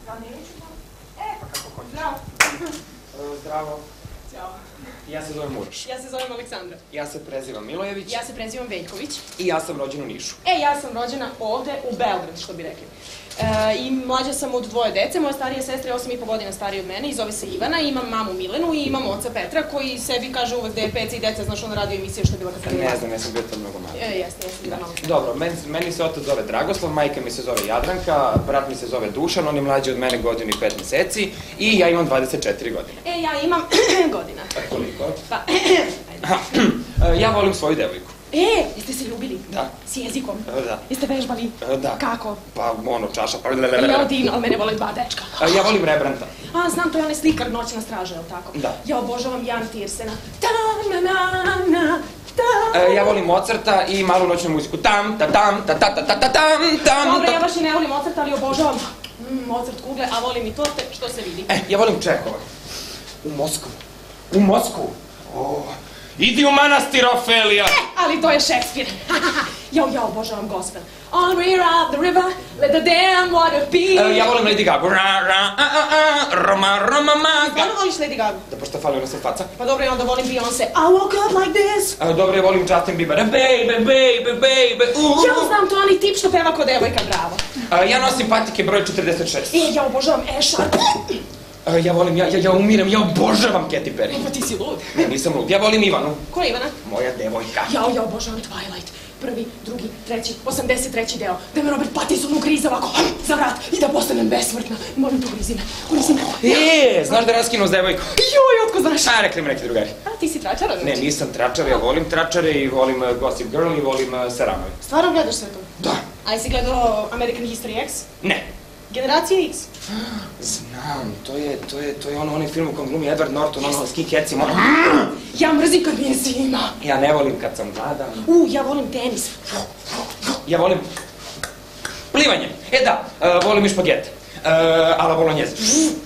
Ja neću da... Pa kako hoćeš? Zdravo. Zdravo. Ćao. Ja se zovem Uroš. Ja se zovem Aleksandra. Ja se prezivam Milojević. Ja se prezivam Veljković. I ja sam rođen u Nišu. Ja sam rođena ovde u Beogradu, što bi rekli. I mlađa sam od dvoje dece, moja starija sestra je 8,5 godina starija od mene i zove se Ivana, imam mamu Milenu i imam oca Petra koji sebi kaže uvek da je Peci i deca, znaš on radio emisije što je bila kad sam bila. Ne znam, ja sam bio to mnogo mali. Jeste, bila malo. Dobro, meni se otac zove Dragoslav, majka mi se zove Jadranka, brat mi se zove Dušan, on je mlađi od mene godinu i 5 meseci i ja imam 24 godine. Ja imam godina. Koliko? Pa, Ja volim svoju devojku. jeste se ljubili? Da. S jezikom? Da. Jeste vežbali? Da. Kako? Pa ono, čaša, pa... Ja divno, ali mene vole dva dečka. Ja volim Rembrandta. Znam, to je onaj slikar Noćna straža, je li tako? Da. Ja obožavam Jan Tirsena. Ja volim Mozarta i malu noćnu muziku. Tam, ta tam, ta ta ta ta ta tam, tam. Dobro, ja baš i ne volim Mozarta, ali obožavam Mozart kugle, a volim i torte, što se vidi. Ja volim Čehova. U Moskvu. U Moskvu. Idi u manastir, Ofelija! Ali to je Šekspir. Ja obožavam gospel. On we ride the river, let the damn water be. Ja volim Lady Gaga. Roma, Roma, maga. Stvarno voliš Lady Gaga? Da, pošto fali ona sad faca. Pa dobro, i onda volim Beyoncé. I woke up like this. Dobro, ja volim Justin Bieber. Baby. Ja znam, to je onaj tip što peva ko devojka, bravo. Ja nosim patike broj 46. Ja obožavam Ešar. Ja umirem, ja obožavam Katy Perry. Pa ti si lud. Ne, nisam lud. Ja volim Ivanu. Ko je Ivana? Moja devojka. Ja obožavam Twilight. Prvi, drugi, treći, 83. deo. Da me Robert Pattinson ugriza ovako za vrat i da postanem besmrtna. Molim to, ugrizi me. Znaš da raskinu s devojkom? Joj, otko znaš? Rekli mi neki drugari. Ti si tračara? Ne, nisam tračar, ja volim tračare i volim Gossip Girl i volim Saranovi. Stvarno gledaš sve to? Da. A jesi gledao American History X? Ne. Generacija X? Znam, to je onaj film u kojem glumi Edward Norton, ono s kikecima. Ja mrzim kad mi je zima. Ja ne volim kad sam gladan. Ja volim tenis. Ja volim plivanje. Da, volim i špagete. Ala bolognese.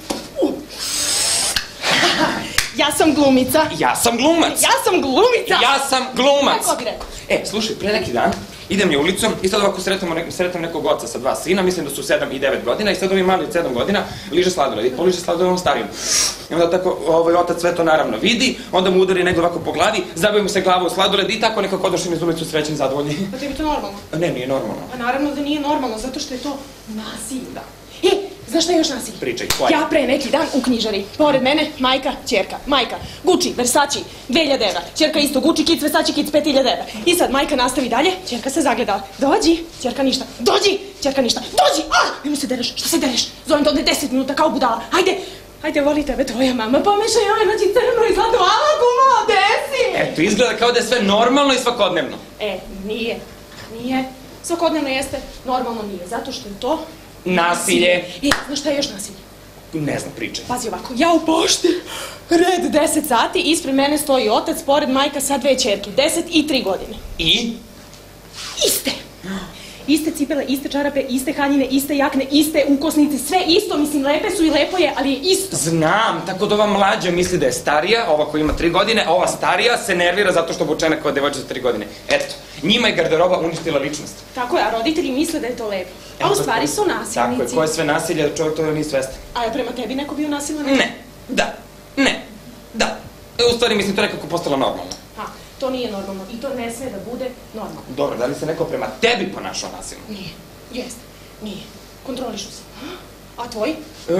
Ja sam glumica. Ja sam glumac. Ja sam glumica. Ja sam glumac. Kako bi rekao? Slušaj, pre neki dan idem je ulicom i sad ovako sretam nekog oca sa 2 sina, mislim da su 7 i 9 godina i sad ovi mali od 7 godina liže sladoled i poliže sladoled ovom starijom. I onda tako otac sve to naravno vidi, onda mu udari negdje ovako po glavi, zabije mu se glava u sladoled i tako nekako odošli iz ulicu srećeni, zadovoljni. Pa tebi to normalno? Ne, nije normalno. Pa naravno da nije normalno, zato što je to nasilje. Znaš šta je još nasilje? Pričaj, koje? Ja pre neki dan u knjižari, pored mene, majka, ćerka. Majka, Gucci, Versace, 2000 evra. Ćerka isto, Gucci, kic, Versace, kic, 5000 evra. I sad majka nastavi dalje, ćerka se zagledala. Dođi, ćerka ništa. Dođi, ćerka ništa. Dođi! Nemoj se dereš, što se dereš? Zovem te ovde 10 minuta kao budala. Ajde, voli tebe tvoja mama, pomešaj ove noći crno i zlato, kumo, desi! Eto, izgleda kao da je sve normalno i svakodnevno. Nije. Svakodnevno jeste, normalno nije, zato što je to nasilje. Znaš šta je još nasilje? Ne znam, pričaj. Pazi ovako, ja u pošti, red 10 sati, ispred mene stoji otac, pored majka sa 2 ćerke, 10 i 3 godine. I? Iste! Iste cipele, iste čarape, iste haljine, iste jakne, iste ukosnice, sve isto, mislim, lepe su i lepo je, ali je isto. Znam, tako da ova mlađa misli da je starija, ova koja ima 3 godine, a ova starija se nervira zato što je obučena kao devojčica za 3 godine. Eto, njima je garderoba uništila ličnost. Tako je, a roditelji misle da je to lepo. A u stvari su nasilnici. Tako je, ko je sve nasilje, čovjek to nije svestan. A je prema tebi neko bio nasilan? Da. U stvari mislim to nekako postalo normalno. To nije normalno i to ne sme da bude normalno. Dobro, da li se neko prema tebi ponašao nasilno? Nije, jeste, nije. Kontrolišu se. A tvoj?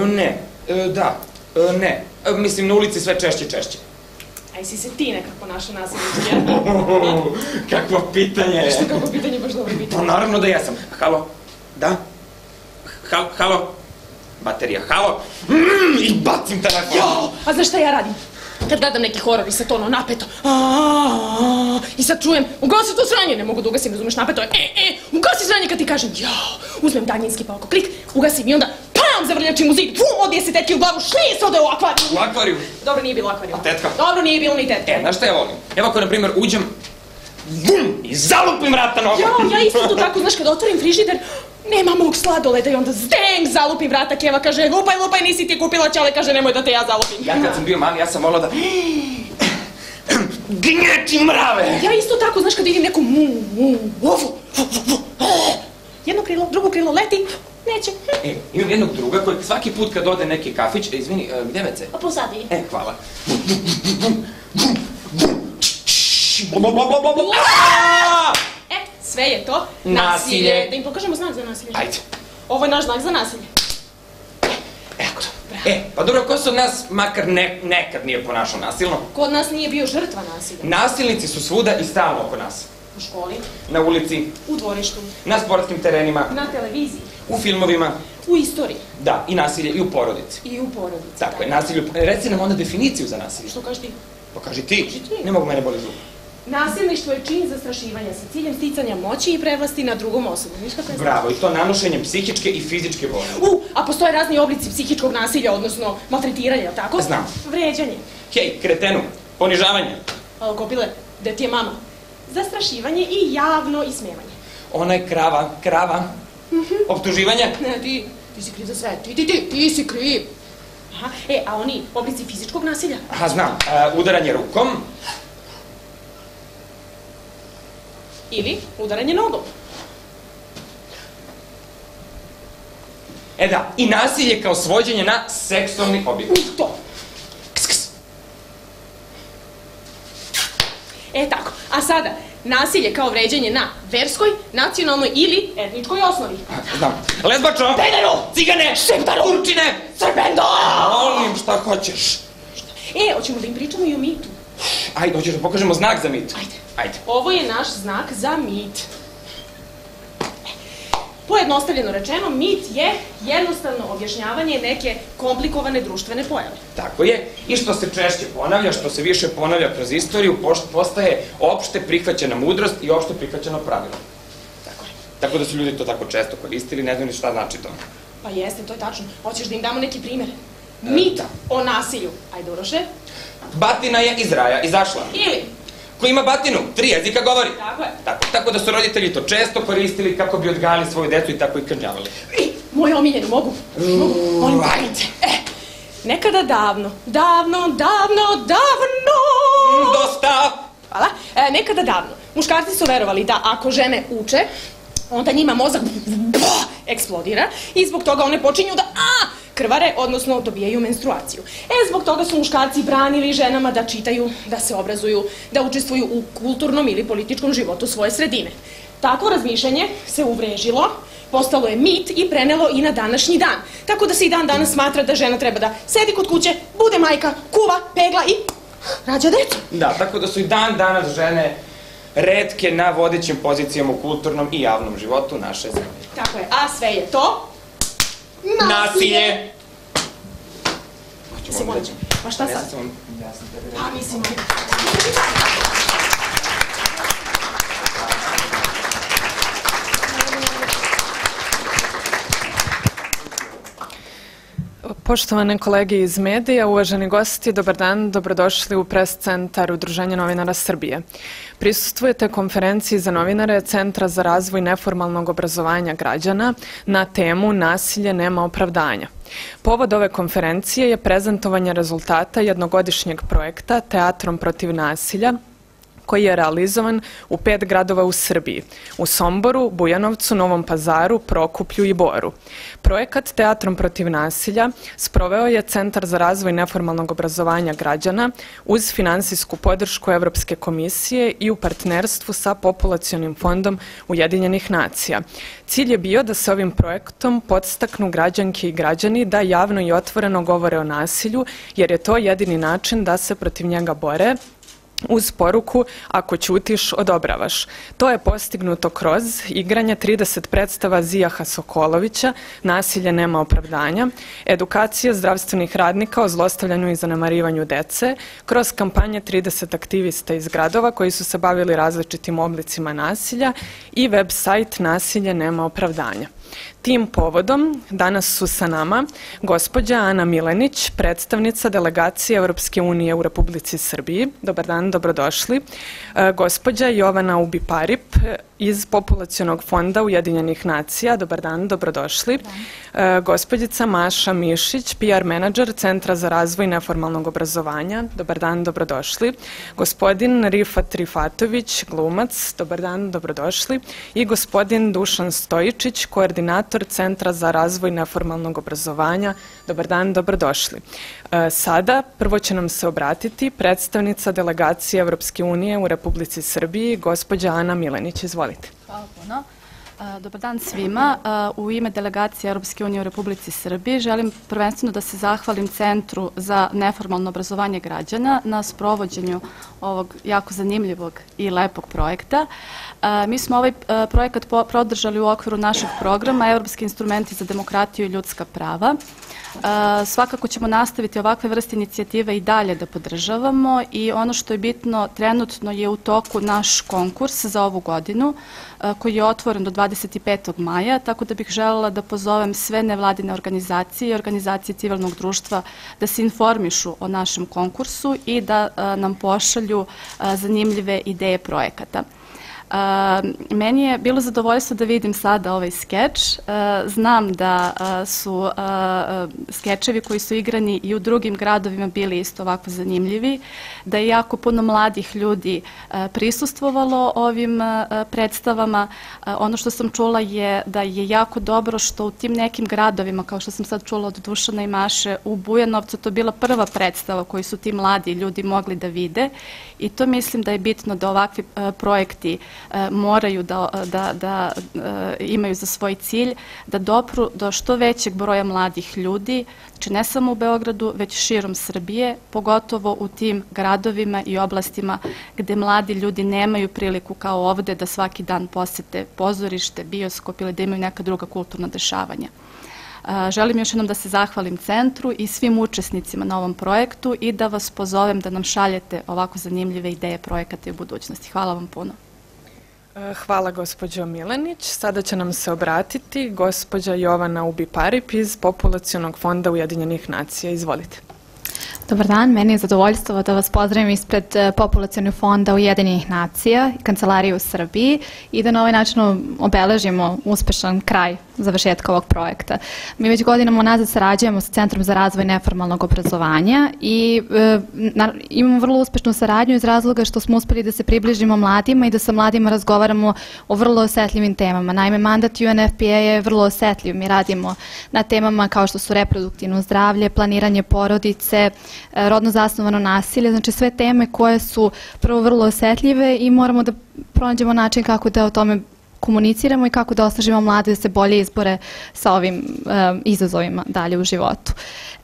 Ne. Mislim, na ulici sve češće. A jesi se ti nekako ponašao nasilnički? Kakvo pitanje. Što kakvo pitanje, baš dobro pitanje. Pa naravno da jesam. Halo? Da? Halo? Baterija, halo? I bacim telefon. A znaš šta ja radim? Kad gledam neki horor i sad to ono napeto. I sad čujem, ugasi to sranje. Ne mogu da ugasim, razumeš, napeto je. Ugasi sranje kad ti kažem, uzmem daljinski pa oko klik, ugasim i onda pam, zavrljačim u zid, odije se tetki u glavu, šli se ode u akvariju. U akvariju? Dobro, nije bilo u akvariju. A tetka? Dobro, nije bilo ni tetka. Znaš šta ja volim? Evo ako, na primjer, uđem, bum, i zalupim vrata nogom. Ja isto to tako, znaš, kad otvorim frižider, nema mog sladoleda i onda zdeng, zalupim vrata, Keva kaže, lupaj, nisi ti kupila, Ćale kaže, nemoj da te ja zalupim. Ja kad sam bio mali, ja sam volao da gnječim mrave. Ja isto tako, znaš, kad vidim neku jedno krilo, drugo krilo leti, neće, Imam jednog druga koji svaki put kad ode neki kafić, izvini, gde WC? Pozadi. Hvala. Sve je to nasilje. Da im pokažemo znak za nasilje. Ajde. Ovo je naš znak za nasilje. Evo to. Pa dobro, ko se od nas makar nekad nije ponašao nasilno? Kod nas nije bio žrtva nasilja. Nasilnici su svuda i stalno oko nas. U školi. Na ulici. U dvorištu. Na sportskim terenima. Na televiziji. U filmovima. U istoriji. Da, i nasilje i u porodici. I u porodici. Tako je, nasilje. Reci nam onda definiciju za nasilje. Što kažeš ti? Pa kaži ti. Ne mogu, mene boli zub. Nasilništvo je čin zastrašivanja sa ciljem sticanja moći i prevlasti nad drugom osobom. Bravo, i to nanošenjem psihičke i fizičke boli. A postoje razni oblici psihičkog nasilja, odnosno maltretiranja, tako? Znam. Vređanje. Hej, kretenu, ponižavanje. Kopile, gde ti je mama? Zastrašivanje i javno ismevanje. Ona je krava. Optuživanje? Ne, ti si kriv za sve, ti si kriv. A oni oblici fizičkog nasilja? Znam, udaranje rukom. Ili udaranje nogom. Da, i nasilje kao svođenje na seksualni objekt. To. Tako. A sada, nasilje kao vređanje na verskoj, nacionalnoj ili etničkoj osnovi. Znam. Lezbačo! Pedero! Cigane! Šeptaru! Turčine! Srbendo! Molim, šta hoćeš? Hoćemo da im pričamo i o mitu. Ajde, hoćeš da pokažemo znak za mit? Ajde. Ovo je naš znak za mit. Pojednostavljeno rečeno, mit je jednostavno objašnjavanje neke komplikovane društvene pojave. Tako je. I što se češće ponavlja, što se više ponavlja kroz istoriju, postaje opšte prihvaćena mudrost i opšte prihvaćeno pravilo. Tako je. Tako da su ljudi to tako često koristili, ne znam ni šta znači to. Pa jeste, to je tačno. Hoćeš da im damo neki primer? Mit o nasilju. Ajde, Uroše. Batina je iz raja izašla. Ili? Ko ima batinu, 3 jezika govori. Tako je. Tako da su roditelji to često koristili kako bi odgajali svoju decu i tako i kažnjavali. Moje omiljeni, mogu? Molim te. Nekada davno. Dosta! Hvala. Nekada davno. Muškarci su verovali da ako žene uče, onda njima mozak eksplodira i zbog toga one počinju da krvare, odnosno dobijaju menstruaciju. Zbog toga su muškarci branili ženama da čitaju, da se obrazuju, da učestvuju u kulturnom ili političkom životu svoje sredine. Tako razmišljanje se uvrežilo, postalo je mit i prenelo i na današnji dan. Tako da se i dan danas smatra da žena treba da sedi kod kuće, bude majka, kuva, pegla i rađa decu. Da, tako da su i dan danas žene retke na vodećim pozicijama u kulturnom i javnom životu naše zemlje. Tako je, a sve je to nasilje. Se molim. Pa šta sad? Pa mislim. Poštovane kolege iz medija, uvaženi gosti, dobar dan, dobrodošli u pres centar Udruženja novinara Srbije. Prisustvujete konferenciji za novinare Centra za razvoj neformalnog obrazovanja građana na temu Nasilje nema opravdanja. Povod ove konferencije je prezentovanje rezultata jednogodišnjeg projekta Teatrom protiv nasilja, koji je realizovan u 5 gradova u Srbiji, u Somboru, Bujanovcu, Novom Pazaru, Prokuplju i Boru. Projekat Teatrom protiv nasilja sproveo je Centar za razvoj neformalnog obrazovanja građana uz finansijsku podršku Evropske komisije i u partnerstvu sa Populacionim fondom Ujedinjenih nacija. Cilj je bio da se ovim projektom podstaknu građanke i građani da javno i otvoreno govore o nasilju, jer je to jedini način da se protiv njega bore, uz poruku ako ćutiš, odobravaš. To je postignuto kroz igranje 30 predstava Zijaha Sokolovića, Nasilje nema opravdanja, edukacije zdravstvenih radnika o zlostavljanju i zanemarivanju dece, kroz kampanje 30 aktivista iz gradova koji su se bavili različitim oblicima nasilja i web sajt Nasilje nema opravdanja. Tim povodom danas su sa nama gospođa Ana Milenić, predstavnica delegacije Evropske unije u Republici Srbiji. Dobar dan, dobrodošli. Gospođa Jovana Ubiparip iz Populacionog fonda Ujedinjenih nacija. Dobar dan, dobrodošli. Gospođica Maša Mišić, PR menadžer Centra za razvoj neformalnog obrazovanja. Dobar dan, dobrodošli. Gospodin Rifat Rifatović, glumac. Dobar dan, dobrodošli. I gospodin Dušan Stojičić, koordinator koordinator Centra za razvoj neformalnog obrazovanja. Dobar dan, dobrodošli. Sada prvo će nam se obratiti predstavnica delegacije Evropske unije u Republici Srbiji, gospođa Ana Milenić. Izvolite. Hvala puno. Dobar dan svima. U ime delegacije Europske unije u Republici Srbiji želim prvenstveno da se zahvalim Centru za neformalno obrazovanje građana na sprovođenju ovog jako zanimljivog i lepog projekta. Mi smo ovaj projekat podržali u okviru našeg programa Evropski instrumenti za demokratiju i ljudska prava. Svakako ćemo nastaviti ovakve vrste inicijative i dalje da podržavamo i ono što je bitno, trenutno je u toku naš konkurs za ovu godinu koji je otvoren do 25. maja, tako da bih želela da pozovem sve nevladine organizacije i organizacije civilnog društva da se informišu o našem konkursu i da nam pošalju zanimljive ideje projekata. Meni je bilo zadovoljstvo da vidim sada ovaj skeč. Znam da su skečevi koji su igrani i u drugim gradovima bili isto ovako zanimljivi, da je jako puno mladih ljudi prisustvovalo ovim predstavama. Ono što sam čula je da je jako dobro što u tim nekim gradovima, kao što sam sad čula od Dušana i Maše, u Bujanovcu to bila prva predstava koju su ti mladi ljudi mogli da vide i to mislim da je bitno da ovakvi projekti moraju da imaju za svoj cilj da dopru do što većeg broja mladih ljudi, znači ne samo u Beogradu, već širom Srbije, pogotovo u tim gradovima i oblastima gde mladi ljudi nemaju priliku kao ovde da svaki dan posete pozorište, bioskop ili da imaju neka druga kulturna dešavanja. Želim još jednom da se zahvalim Centru i svim učesnicima na ovom projektu i da vas pozovem da nam šaljete ovako zanimljive ideje projekata u budućnosti. Hvala vam puno. Hvala gospođo Milenić. Sada će nam se obratiti gospođa Jovana Ubi-Parip iz Populacionog fonda Ujedinjenih nacija. Izvolite. Dobar dan, meni je zadovoljstvo da vas pozdravim ispred Populacionog fonda Ujedinjenih nacija i Kancelarije u Srbiji i da na ovaj način obeležimo uspešan kraj završetka ovog projekta. Mi već godinama nazad sarađujemo sa Centrom za razvoj neformalnog obrazovanja i imamo vrlo uspešnu saradnju iz razloga što smo uspeli da se približimo mladima i da sa mladima razgovaramo o vrlo osetljivim temama. Naime, mandat UNFPA je vrlo osetljiv. Mi radimo na temama kao što su reproduktivno zdravlje, planiranje porodice, rodno zasnovano nasilje, znači sve teme koje su prvo vrlo osetljive i moramo da pronađemo način kako da o tome komuniciramo i kako da osnažimo mlade da se bolje izbore sa ovim izazovima dalje u životu.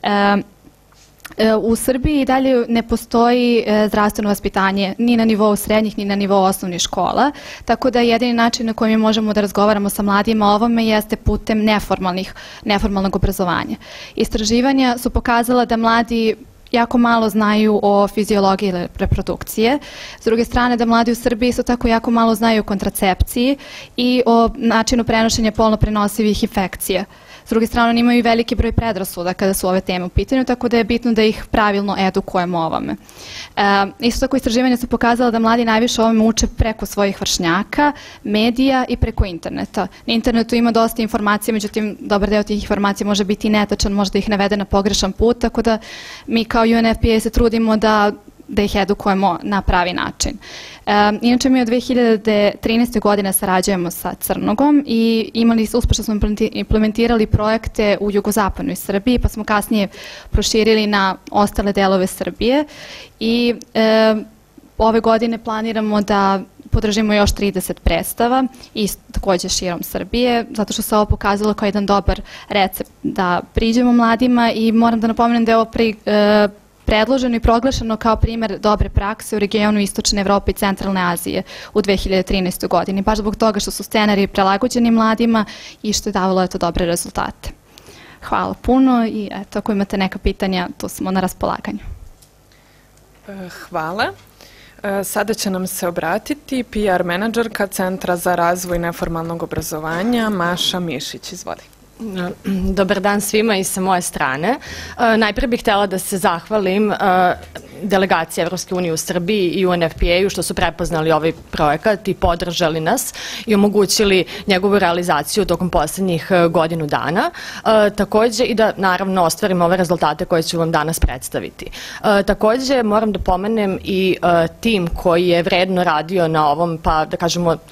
U Srbiji dalje ne postoji zdravstveno vaspitanje ni na nivou srednjih ni na nivou osnovnih škola, tako da jedini način na koji mi možemo da razgovaramo sa mladima o ovome jeste putem neformalnog obrazovanja. Istraživanja su pokazala da mladi jako malo znaju o fiziologiji reprodukcije. S druge strane, da mladi u Srbiji isto tako jako malo znaju o kontracepciji i o načinu prenošenja polno prenosivih infekcija. S druge strane, oni imaju i veliki broj predrasuda kada su ove teme u pitanju, tako da je bitno da ih pravilno edukujemo o ovome. Isto tako, istraživanja su pokazala da mladi najviše o ovome uče preko svojih vršnjaka, medija i preko interneta. Na internetu ima dosta informacija, međutim, dobar deo tih informacija može biti i netačan, možda ih navede na pogrešan put, tako da mi kao UNFPA se trudimo da ih edukujemo na pravi način. Inače, mi od 2013. godine sarađujemo sa Crnogom i uspešno smo implementirali projekte u jugozapadnoj Srbiji, pa smo kasnije proširili na ostale delove Srbije i ove godine planiramo da podržimo još 30 predstava i takođe širom Srbije, zato što se ovo pokazalo kao jedan dobar recept da priđemo mladima i moram da napomenem da je ovo predloženo i proglašeno kao primer dobre prakse u regionu Istočne Evrope i Centralne Azije u 2013. godini, baš zbog toga što su scenari prilagođeni mladima i što je davalo dobre rezultate. Hvala puno i eto, ako imate neka pitanja, tu smo na raspolaganju. Hvala. Sada će nam se obratiti PR menadžerka Centra za razvoj neformalnog obrazovanja, Maša Mišić. Izvoli. Dobar dan svima i sa moje strane. Najprije bih htjela da se zahvalim delegaciji Evropske unije u Srbiji i UNFPA-u što su prepoznali ovaj projekat i podržali nas i omogućili njegovu realizaciju tokom posljednjih godinu dana. Takođe i da naravno ostvarimo ove rezultate koje ću vam danas predstaviti. Takođe moram da pomenem i tim koji je vredno radio na ovom, pa da kažemo,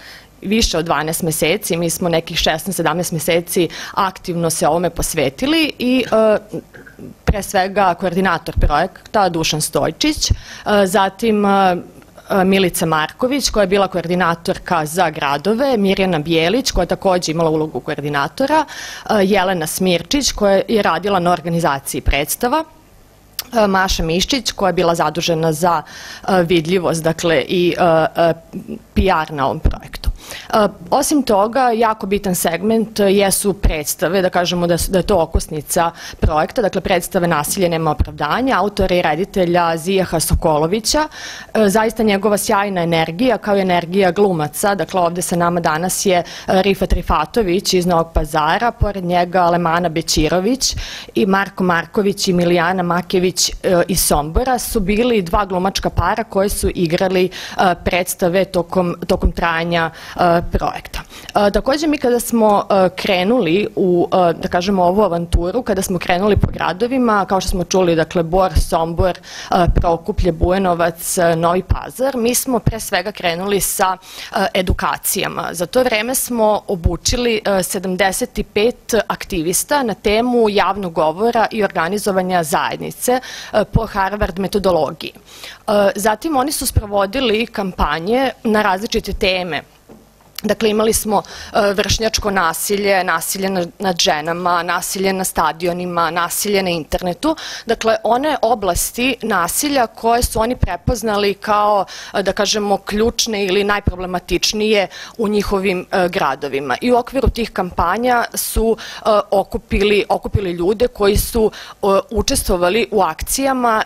više od 12 meseci, mi smo nekih 16-17 meseci aktivno se ovome posvetili i pre svega koordinator projekta Dušan Stojčić, zatim Milica Marković koja je bila koordinatorka za gradove, Mirjana Bijelić koja je takođe imala ulogu koordinatora, Jelena Smirčić koja je radila na organizaciji predstava, Maša Miščić koja je bila zadužena za vidljivost, dakle i PR na ovom projektu. Osim toga, jako bitan segment jesu predstave, da kažemo da je to okosnica projekta, dakle predstave Nasilje nema opravdanja, autora i reditelja Zijaha Sokolovića. Zaista njegova sjajna energija, kao i energija glumaca, dakle ovde sa nama danas je Rifat Rifatović iz Novog Pazara, pored njega Alemana Bećirović i Marko Marković i Milijana Makević iz Sombora su bili dva glumačka para koji su igrali predstave tokom trajanja projekta. Takođe mi kada smo krenuli u, da kažemo, ovu avanturu, kada smo krenuli po gradovima, kao što smo čuli, dakle Bor, Sombor, Prokuplje, Bujanovac, Novi Pazar, mi smo pre svega krenuli sa edukacijama. Za to vreme smo obučili 75 aktivista na temu javnog govora i organizovanja zajednice po Harvard metodologiji. Zatim oni su sprovodili kampanje na različite teme. Dakle, imali smo vršnjačko nasilje, nasilje nad ženama, nasilje na stadionima, nasilje na internetu. Dakle, one oblasti nasilja koje su oni prepoznali kao, da kažemo, ključne ili najproblematičnije u njihovim gradovima. I u okviru tih kampanja su okupili ljude koji su učestvovali u akcijama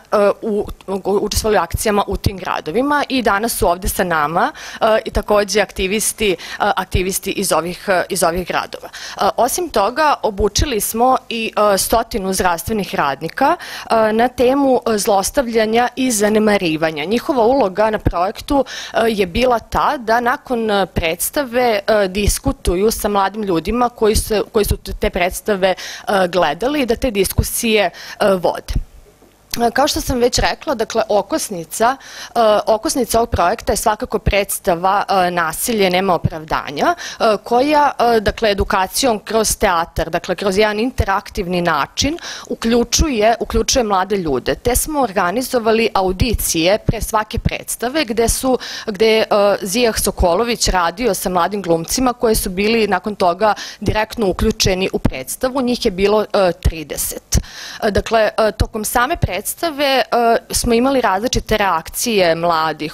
u tim gradovima i danas su ovde sa nama i takođe aktivisti iz ovih gradova. Osim toga, obučili smo i 100 zdravstvenih radnika na temu zlostavljanja i zanemarivanja. Njihova uloga na projektu je bila ta da nakon predstave diskutuju sa mladim ljudima koji su te predstave gledali i da te diskusije vode. Kao što sam već rekla, dakle, okosnica ovog projekta je svakako predstava Nasilje nema opravdanja, koja, dakle, edukacijom kroz teatar, dakle, kroz jedan interaktivni način uključuje mlade ljude. Te smo organizovali audicije pre svake predstave gde je Zijah Sokolović radio sa mladim glumcima koji su bili nakon toga direktno uključeni u predstavu. Njih je bilo 30. Dakle, tokom same predstave smo imali različite reakcije mladih.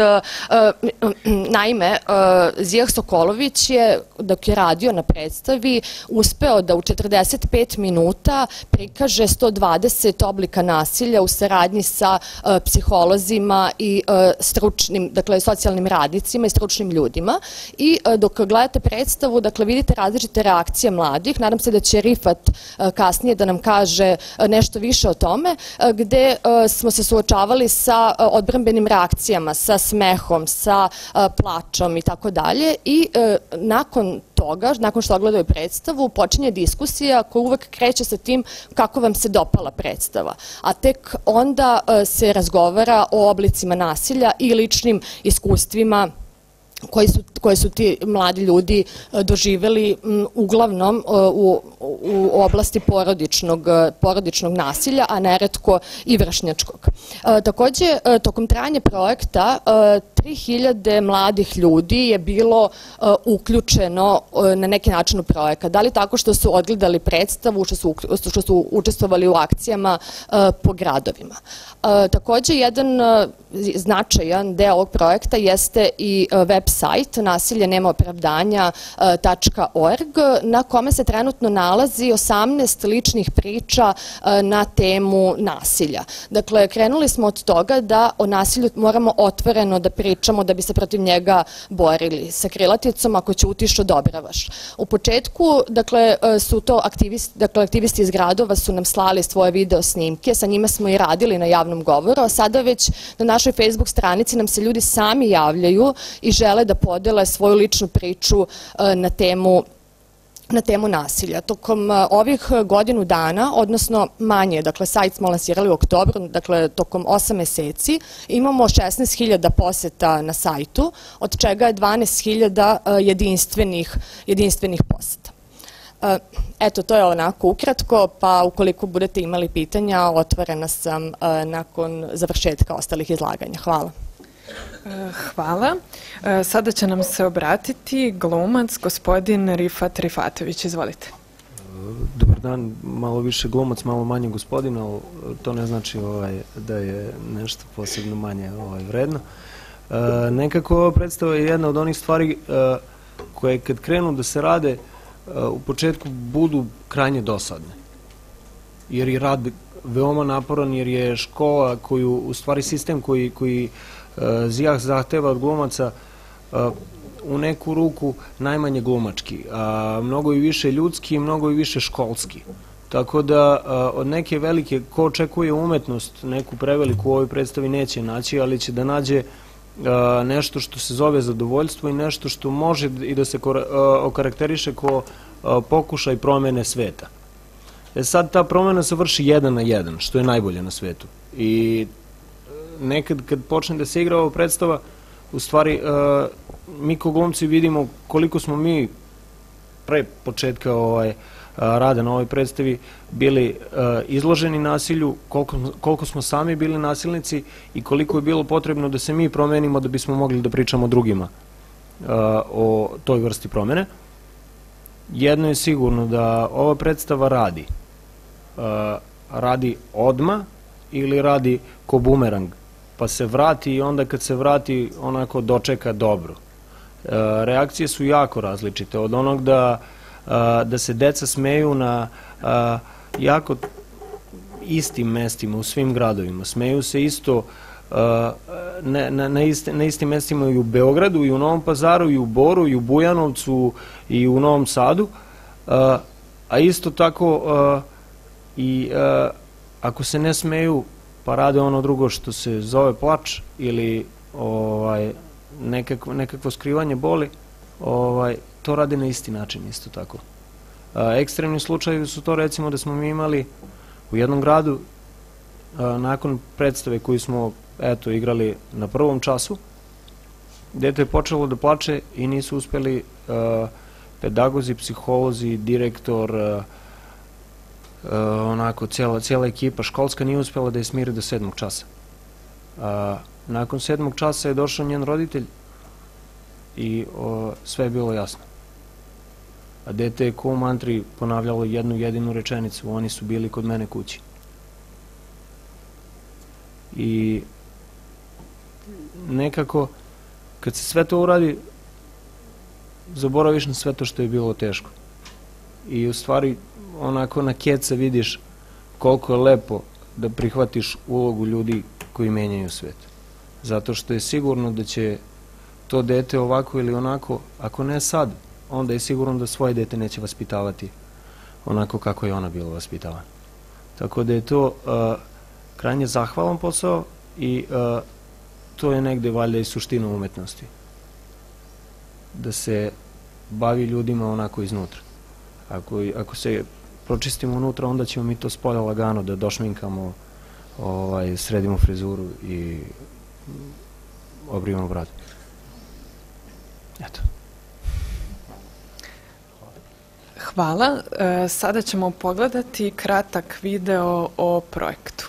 Naime, Zijah Sokolović je, dok je radio na predstavi, uspeo da u 45 minuta prikaže 120 oblika nasilja u saradnji sa psiholozima i stručnim, dakle, socijalnim radnicima i stručnim ljudima. I dok gledate predstavu, dakle, vidite različite reakcije mladih. Nadam se da će Rifat kasnije da nam kaže nešto više o tome, gde smo se suočavali sa odbrambenim reakcijama, sa smehom, sa plačom i tako dalje. I nakon toga, nakon što ogledaju predstavu, počinje diskusija koja uvek kreće sa tim kako vam se dopala predstava. A tek onda se razgovara o oblicima nasilja i ličnim iskustvima koje su ti mladi ljudi doživeli uglavnom u oblasti porodičnog nasilja, a neretko i vršnjačkog. Takođe, tokom trajanja projekta 3000 mladih ljudi je bilo uključeno na neki način u projekat. Da li tako što su odgledali predstavu, što su učestvovali u akcijama po gradovima. Takođe, jedan značajan deo ovog projekta jeste i web sajt nasiljenemaopravdanja.org na kome se trenutno nalazi 18 ličnih priča na temu nasilja. Dakle, krenuli smo od toga da o nasilju moramo otvoreno da pričamo da bi se protiv njega borili. Sa krilaticom ako će utišo dobravaš. U početku, dakle, su to aktivisti iz gradova su nam slali svoje video snimke, sa njima smo i radili na javnom govoru, a sada već na našoj Facebook stranici nam se ljudi sami javljaju i žele da podele svoju ličnu priču na temu nasilja. Tokom ovih godinu dana, odnosno manje, dakle sajt smo lansirali u oktobru, dakle tokom 8 meseci, imamo 16.000 poseta na sajtu, od čega je 12.000 jedinstvenih poseta. Eto, to je onako ukratko, pa ukoliko budete imali pitanja, otvorena sam nakon završetka ostalih izlaganja. Hvala. Hvala. Sada će nam se obratiti glumac, gospodin Rifat Rifatović. Izvolite. Dobar dan, malo više glumac, malo manje gospodin, ali to ne znači da je nešto posebno manje vredno. Nekako ova predstava je jedna od onih stvari koje kad krenu da se rade u početku budu krajnje dosadne. Jer je rad veoma naporan, jer je škola koju, u stvari sistem koji zahteva od glumaca u neku ruku najmanje glumački, a mnogo i više ljudski i mnogo i više školski. Tako da od neke velike, ko očekuje umetnost, neku preveliku u ovoj predstavi neće naći, ali će da nađe nešto što se zove zadovoljstvo i nešto što može i da se okarakteriše kao pokušaj promene sveta. Sad ta promena se vrši 1 na 1, što je najbolje na svetu. I nekad kad počne da se igra ova predstava, u stvari mi kao glumci vidimo koliko smo mi pre početka rada na ovoj predstavi bili izloženi nasilju, koliko smo sami bili nasilnici i koliko je bilo potrebno da se mi promenimo da bismo mogli da pričamo drugima o toj vrsti promene. Jedno je sigurno da ova predstava radi. Radi odma ili radi ko bumerang, pa se vrati i onda kad se vrati onako dočeka dobro. Reakcije su jako različite, od onog da se deca smeju na jako istim mestima u svim gradovima. Smeju se isto na istim mestima i u Beogradu, i u Novom Pazaru, i u Boru, i u Bujanovcu, i u Novom Sadu, a isto tako i ako se ne smeju pa rade ono drugo što se zove plač ili nekakvo skrivanje boli, to rade na isti način isto tako. Ekstremni slučajevi su to, recimo, da smo mi imali u jednom gradu nakon predstave koju smo igrali na prvom času, dete je počelo da plače i nisu uspeli pedagozi, psiholozi, direktor, onako cijela ekipa školska nije uspela da je smiri do 7. časa. Nakon 7. časa je došao njen roditelj i sve je bilo jasno. A dete je ko u mantri ponavljalo jednu jedinu rečenicu: oni su bili kod mene kući. I nekako kad se sve to uradi, zaboraviš na sve to što je bilo teško. I u stvari onako na keca vidiš koliko je lepo da prihvatiš ulogu ljudi koji menjaju svet. Zato što je sigurno da će to dete ovako ili onako, ako ne sad, onda je sigurno da svoje dete neće vaspitavati onako kako je ona bila vaspitavana. Tako da je to krajnje zahvalan posao i to je negde valjda i suština umetnosti. Da se bavi ljudima onako iznutra. Ako se pročistimo unutra, onda ćemo mi to spolja lagano da došminkamo, sredimo frizuru i obrijemo bradu. Eto. Hvala. Sada ćemo pogledati kratak video o projektu.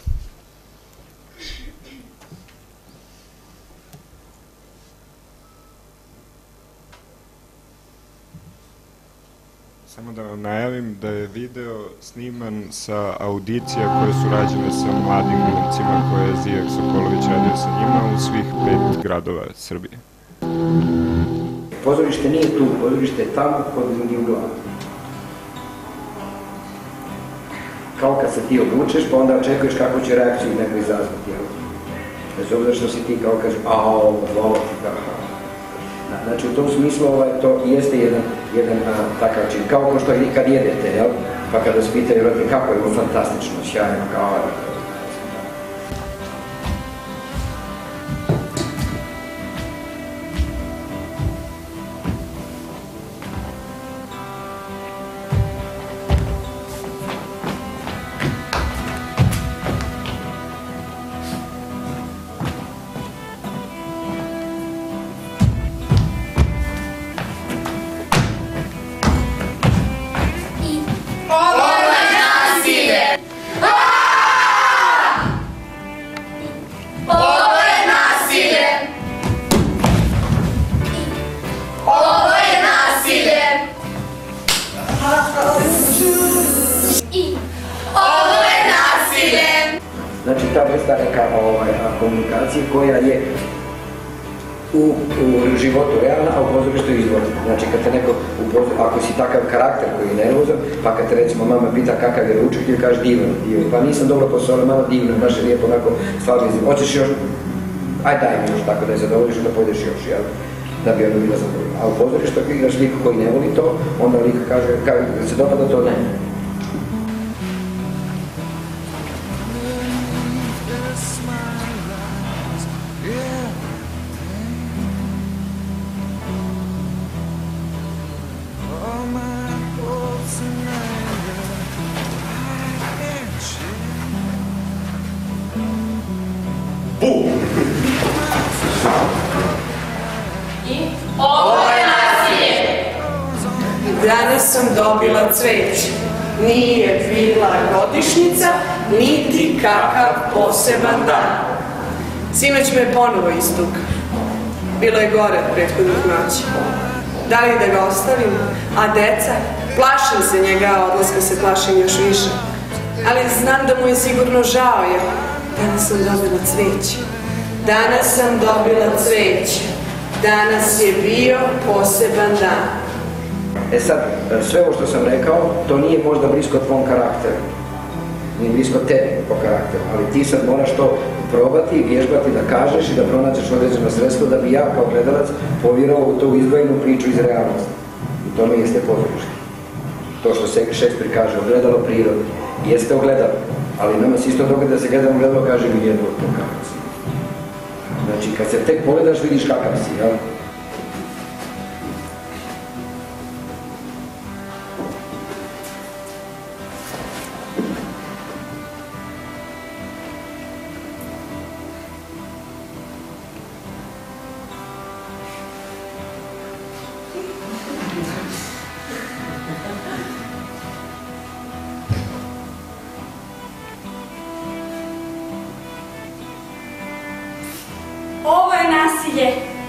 Samo da vam najavim da je video sniman sa audicija koje su rađene sa mladim glumcima koje je Zijak Sokolović radio sa njima u svih 5 gradova Srbije. Pozorište nije tu, pozorište je tamo kod ljudi u glavu. Kao kad se ti obučeš, pa onda očekuješ kakvu će reakciju neko izazvati. Bez obzira što si ti kao kažeš, ovo ti kao. Znači, u tom smislu to jeste jedan takav čin. Kao što kad jedete, pa kada se pitaju roditelji kako je ovo fantastično, sjajno, kao ta neka komunikacija koja je u životu realna, a u pozorištu je izvorna. Znači, kad te neko, ako si takav karakter koji je nervozan, pa kad te recimo mama pita kakav je ručak, ti kažeš divan, pa nisam dobro posao, mama divno, baš je lijepo onako stvarno izgleda. Hoćeš još, aj daj mi još tako da je zadovoljiš, da pojedeš još, jel? Da bi ono bila zadovoljena. A u pozorištu ako igraš lika koji ne voli to, onda lika kaže, kad se dopada to ne. Danas sam dobila cveće. Nije bila godišnjica, niti kakav poseban dan. Sinoć me ponovo istuka. Bilo je gore od prethodnih noći. Da li da ga ostavim? A deca? Plašim se njega, odlaska se plašim još više. Ali znam da mu je sigurno žao, jer danas sam dobila cveće. Danas sam dobila cveće. Danas je bio poseban dan. E sad, sve ovo što sam rekao, to nije možda blisko tvom karakteru. Nije blisko tebi po karakteru, ali ti sad moraš to probati, vježbati, da kažeš i da pronađeš određeno sredstvo da bi ja kao gledalac povjerovao u tu izdvojenu priču iz realnosti. I to mi jeste pozorište. To što Šekspir kaže, ogledalo prirode, jeste ogledalo, ali nama se isto dogodi da se gledamo ogledalo, kaže mi jedno to kakav si. Znači, kad se tek pogledaš, vidiš kakav si, jel? Ovo je nasilje.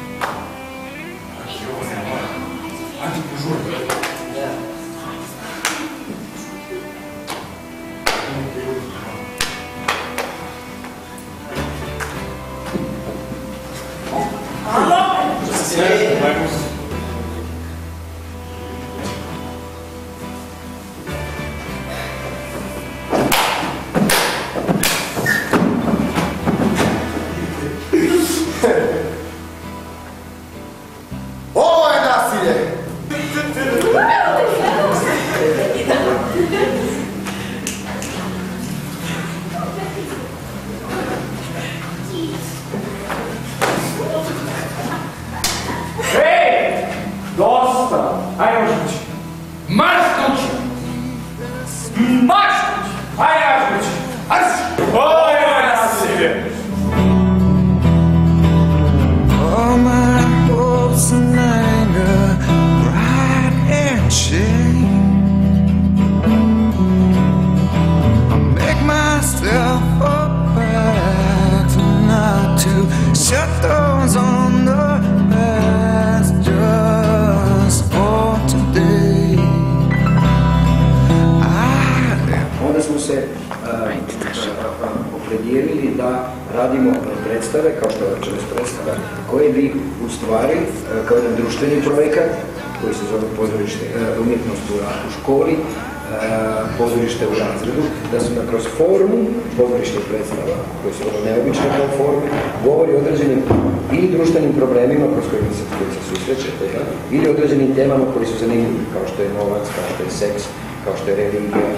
Opredijelili da radimo predstave, kao što je večeras predstava, koje bi u stvari, kao jedan društveni projekat, koji se zove umjetnost u školi, pozorište u razredu, da su kroz formu pozorište predstava, koje su vrlo neobične kao forme, govori o određenim ili društvenim problemima kroz kojima se susrećete, ili određenim temama koji su zanimljivi, kao što je novac, kao što je seks, kao što je religija.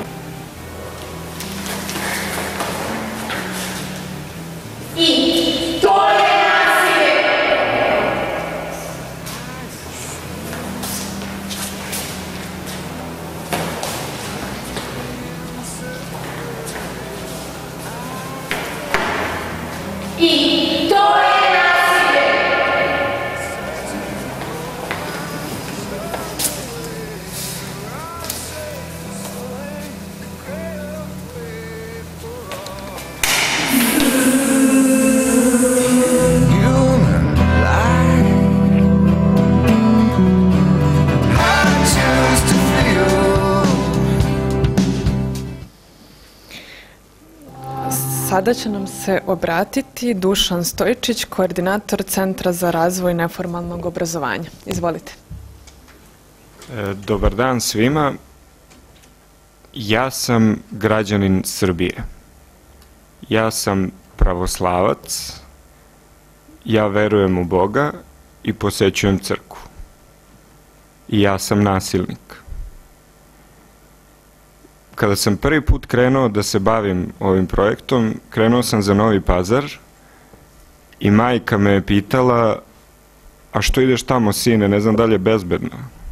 I to je nasilje! I to je nasilje! sada će nam se obratiti Dušan Stojčić, koordinator Centra za razvoj neformalnog obrazovanja. Izvolite. Dobar dan svima. Ja sam građanin Srbije. Ja sam pravoslavac. Ja verujem u Boga i posećujem crkvu. I ja sam nasilnik. Kada sam prvi put krenuo da se bavim ovim projektom, krenuo sam za Novi Pazar i majka me je pitala: a što ideš tamo, sine, ne znam da li je bezbedno.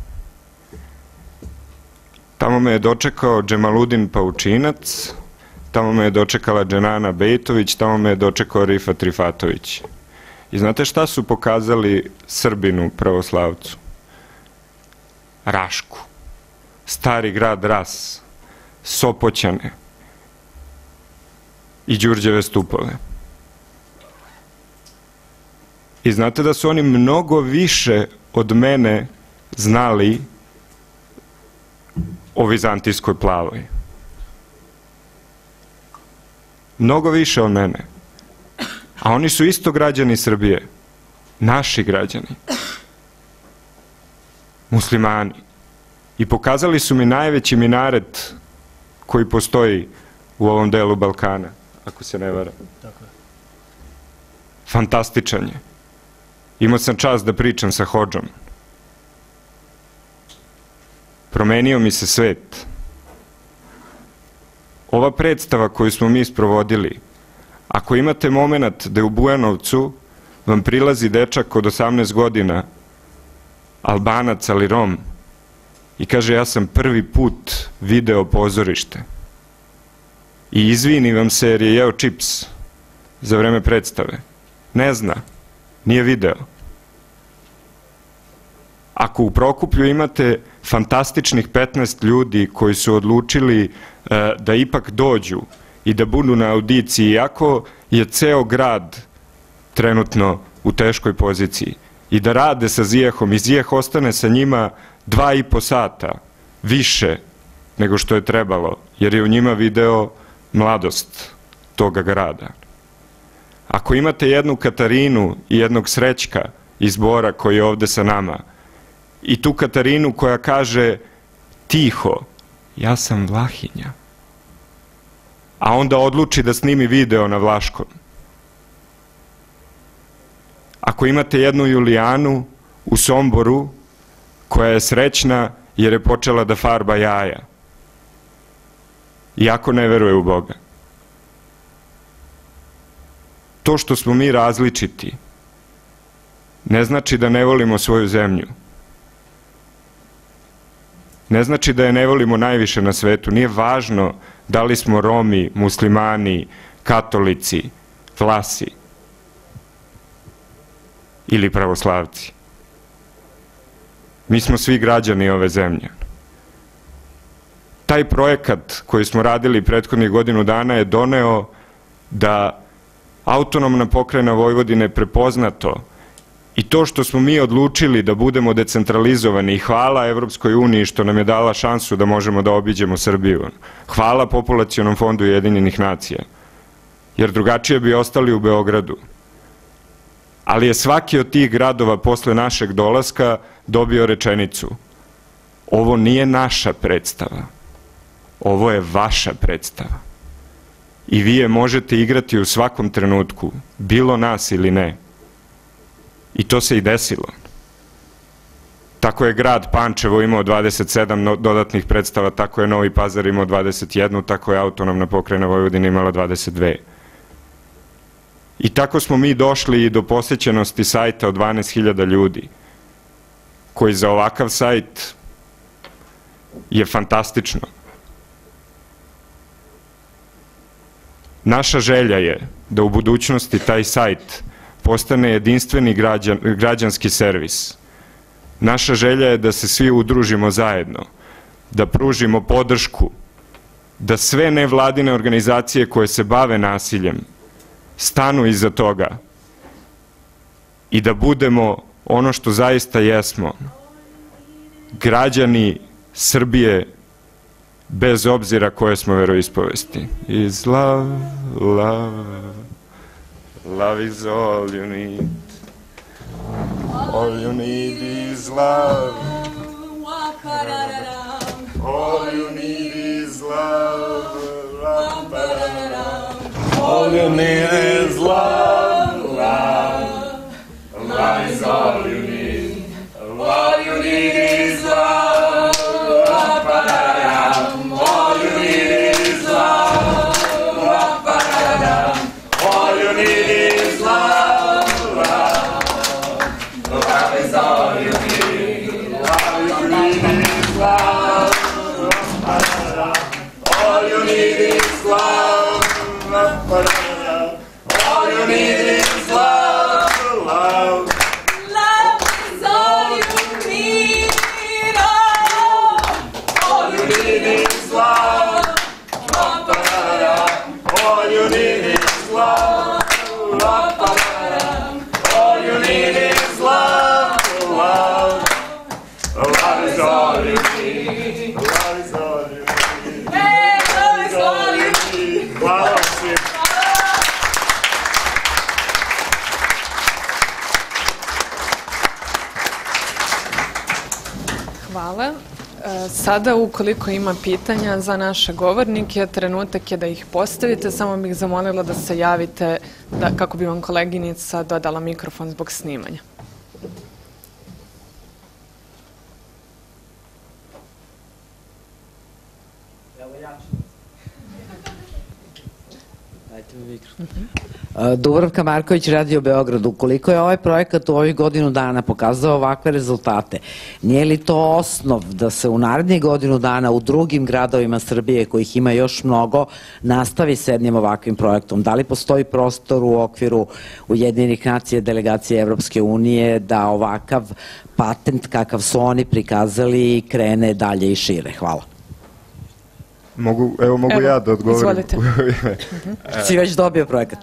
Tamo me je dočekao Džemaludin Paučinac, tamo me je dočekala Dženana Bejtović, tamo me je dočekao Rifat Rifatović. I znate šta su pokazali Srbinu pravoslavcu? Rašku, Stari grad Ras, Sopoćane i Đurđeve stupove. I znate da su oni mnogo više od mene znali o Vizantijskoj plavoj. Mnogo više od mene. A oni su isto građani Srbije. Naši građani. Muslimani. I pokazali su mi najveći minaret koji postoji u ovom delu Balkana, ako se ne varam. Fantastičan je. Imao sam čast da pričam sa hodžom. Promenio mi se svet. Ova predstava koju smo mi sprovodili, ako imate moment da u Bujanovcu vam prilazi dečak od 18 godina, Albanac ali Rom, i kaže: ja sam prvi put video pozorište. I izvini vam se jer je jeo čips za vreme predstave. Ne zna, nije video. Ako u Prokuplju imate fantastičnih 15 ljudi koji su odlučili da ipak dođu i da budu na audiciji, iako je ceo grad trenutno u teškoj poziciji, i da rade sa Zijehom i Zijeh ostane sa njima 2,5 sata više nego što je trebalo, jer je u njima video mladost toga grada. Ako imate jednu Katarinu i jednog Srećka iz Bora koji je ovde sa nama, i tu Katarinu koja kaže tiho: ja sam Vlahinja, a onda odluči da snimi video na vlaškom. Ako imate jednu Julijanu u Somboru koja je srećna jer je počela da farba jaja, iako ne veruje u Boga. To što smo mi različiti ne znači da ne volimo svoju zemlju. Ne znači da je ne volimo najviše na svetu. Nije važno da li smo Romi, muslimani, katolici, Vlasi ili pravoslavci. Mi smo svi građani ove zemlje. Taj projekat koji smo radili prethodnih godinu dana je doneo da autonomna pokrajina Vojvodine prepoznato i to što smo mi odlučili da budemo decentralizovani, i hvala Evropskoj uniji što nam je dala šansu da možemo da obiđemo Srbiju. Hvala Populacionom fondu Ujedinjenih nacija, jer drugačije bi ostali u Beogradu. Ali je svaki od tih gradova posle našeg dolaska dobio rečenicu: ovo nije naša predstava, ovo je vaša predstava. I vi je možete igrati u svakom trenutku, bilo nas ili ne. I to se i desilo. Tako je grad Pančevo imao 27 dodatnih predstava, tako je Novi Pazar imao 21, tako je autonomna pokrajina Vojvodina imala 22. I tako smo mi došli i do posećenosti sajta od 12.000 ljudi, koji za ovakav sajt je fantastično. Naša želja je da u budućnosti taj sajt postane jedinstveni građanski servis. Naša želja je da se svi udružimo zajedno, da pružimo podršku, da sve nevladine organizacije koje se bave nasiljem stanu iza toga i da budemo ono što zaista jesmo, građani Srbije bez obzira koje smo veroispovesti. Is love, love, love is all you need. All you need is love. All you need is love. All you need is love. Love. Love is all you need. All you need is love. All you need is love. All you need is love. Love is all you need. All you need is love. All you need is love. All you need is love. Love. Love is all you need. All you need is love. All you need is love. All you need is love. Love. Love is all you need. Love is all you need. Hey, love is all you need. Hvala svima. Hvala. Sada, ukoliko ima pitanja za naše govornike, trenutak je da ih postavite. Samo bih zamolila da se javite kako bi vam koleginica dodala mikrofon zbog snimanja. Dubravka Marković, Radio Beograd. Ukoliko je ovaj projekat u ovih godinu dana pokazao ovakve rezultate, nije li to osnov da se u narednih godinu dana u drugim gradovima Srbije, kojih ima još mnogo, nastavi s jednim ovakvim projektom? Da li postoji prostor u okviru Ujedinjenih nacija, delegacije Evropske unije, da ovakav patent kakav su oni prikazali krene dalje i šire? Hvala. Mogu ja da odgovorim. Izvolite. Si već dobio projekat?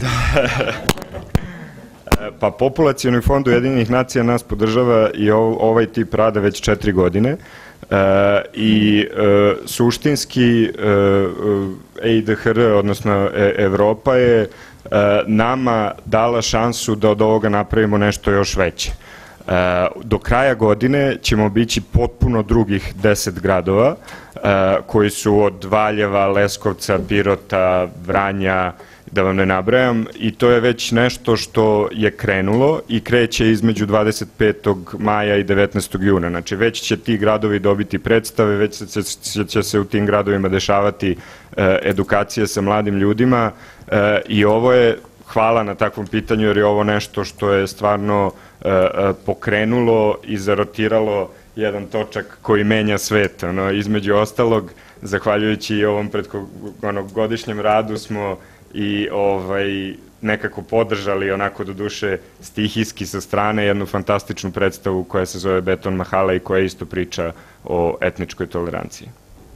Pa Populacioni fond Ujedinjenih nacija nas podržava i ovaj tip rada već 4 godine i suštinski EIDHR, odnosno Evropa je nama dala šansu da od ovoga napravimo nešto još veće. Do kraja godine ćemo bići potpuno drugih 10 gradova koji su od Valjeva, Leskovca, Pirota, Vranja, da vam ne nabrajam, i to je već nešto što je krenulo i kreće između 25. maja i 19. juna. Znači, već će ti gradovi dobiti predstave, već će se u tim gradovima dešavati edukacije sa mladim ljudima i ovo je, hvala na takvom pitanju, jer je ovo nešto što je stvarno pokrenulo i zarotiralo jedan točak koji menja svet. Između ostalog, zahvaljujući i ovom godišnjem radu smo i nekako podržali, onako do duše stihijski sa strane, jednu fantastičnu predstavu koja se zove Beton Mahala i koja isto priča o etničkoj toleranciji.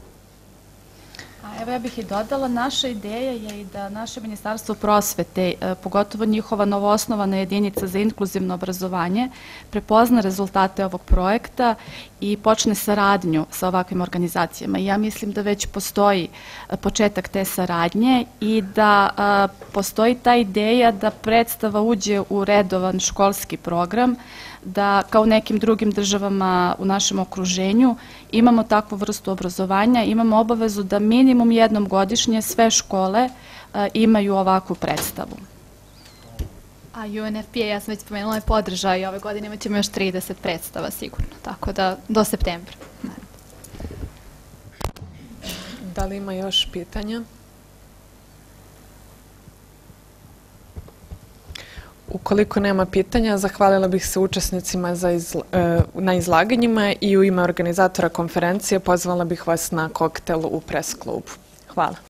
Evo, ja bih i dodala, naša ideja je i da naše Ministarstvo prosvete, pogotovo njihova novoosnovana jedinica za inkluzivno obrazovanje, prepozna rezultate ovog projekta i počne saradnju sa ovakvim organizacijama. Ja mislim da već postoji početak te saradnje i da postoji ta ideja da predstava uđe u redovan školski program, da kao u nekim drugim državama u našem okruženju imamo takvu vrstu obrazovanja, imamo obavezu da minimum jednom godišnje sve škole imaju ovakvu predstavu. A UNFPA, ja sam već spomenula, je podržao i ove godine imat ćemo još 30 predstava sigurno, tako da do septembra. Da li ima još pitanja? Ukoliko nema pitanja, zahvalila bih se učesnicima na izlaganjima i u ime organizatora konferencije pozvala bih vas na koktel u Press klubu. Hvala.